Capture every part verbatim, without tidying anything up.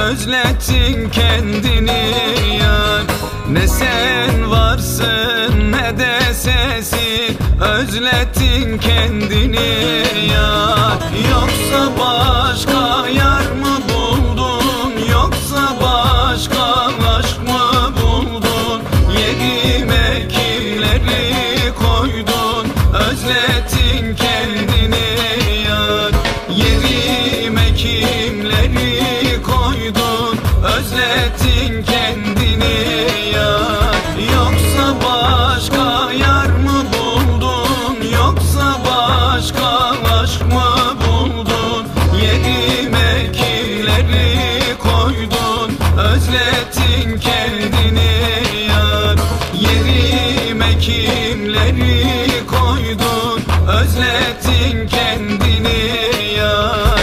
özlettin kendini yar. Ne sen varsın ne de sesin, özlettin kendini yar. Yoksa başka yar mı buldun, yoksa başka aşk mı buldun? Yedim ekinleri koydun, özlettin kendini yar. Yedim ekimleri koydun, özlettin kendini yar. Yoksa başka yar mı buldun, yoksa başka aşk mı buldun? Yedim ekimleri koydun, özlettin kendini yar. Yedim ekimleri koydun, özlettin kendini yar.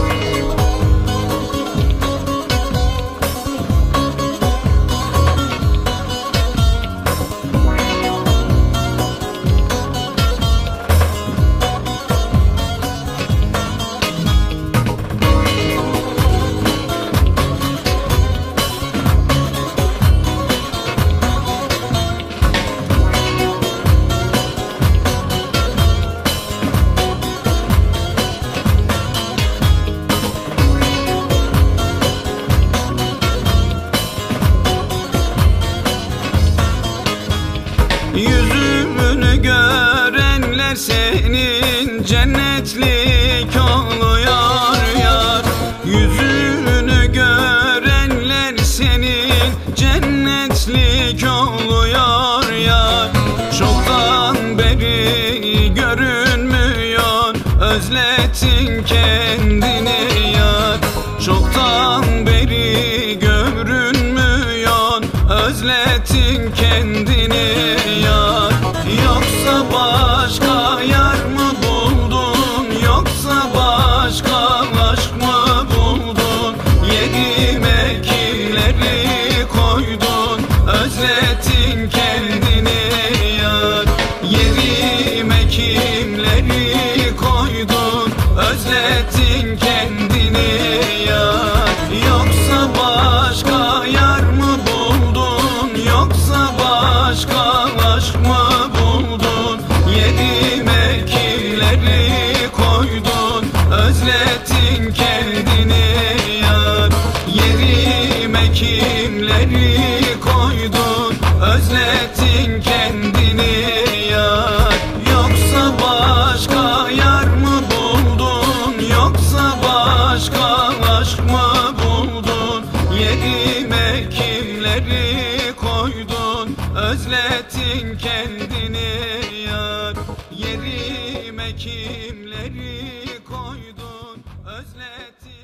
Yüzünü görenler senin cennetlik oluyor yar. Yüzünü görenler senin cennetlik oluyor yar. Çoktan beri görünmüyor, özlettin kendini yar. Çoktan beri görünmüyor, özlettin kendini yar. Yoksa başka yar mı buldun, yoksa başka aşk mı buldun? Yedim ekimleri koydun, özlettin kendini yar. Yedim ekimleri koydun, özlettin kendini yar. Yoksa başka yar mı buldun, yoksa başka aşk mı buldun? Yedim ekimleri koydun, özlettin kendini yar. Yedim ekimleri koydun, özlettin kendini yar. Yoksa başka yar mı buldun, yoksa başka aşk mı buldun? Yedim ekimleri koydun, özlettin kendini yar. Yedim ekimleri koydun, özlettin